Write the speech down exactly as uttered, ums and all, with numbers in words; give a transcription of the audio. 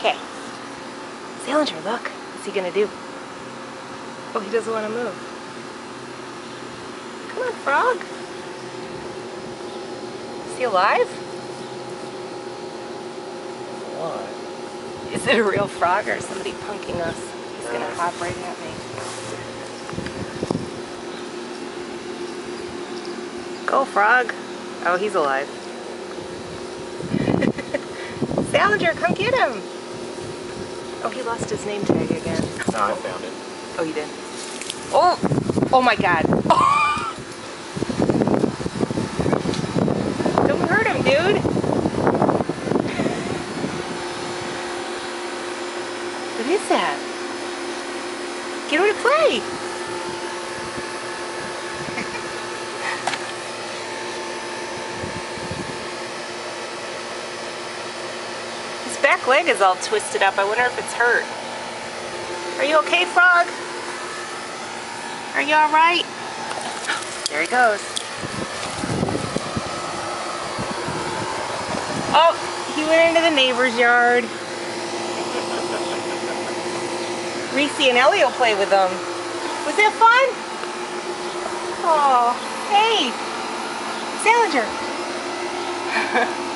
Okay. Salinger, look. What's he gonna do? Oh, he doesn't want to move. Come on, frog. Is he alive? Alive? Is it a real frog or somebody punking us? He's gonna hop right at me. Go, frog. Oh, he's alive. Salinger, come get him. Oh, he lost his name tag again. No, I found it. Oh, you did? Oh! Oh my god. Oh. Don't hurt him, dude. What is that? Get him to play. His back leg is all twisted up. I wonder if it's hurt. Are you okay, frog? Are you alright? There he goes. Oh, he went into the neighbor's yard. Reese and Ellie will play with them. Was that fun? Oh, hey, Salinger.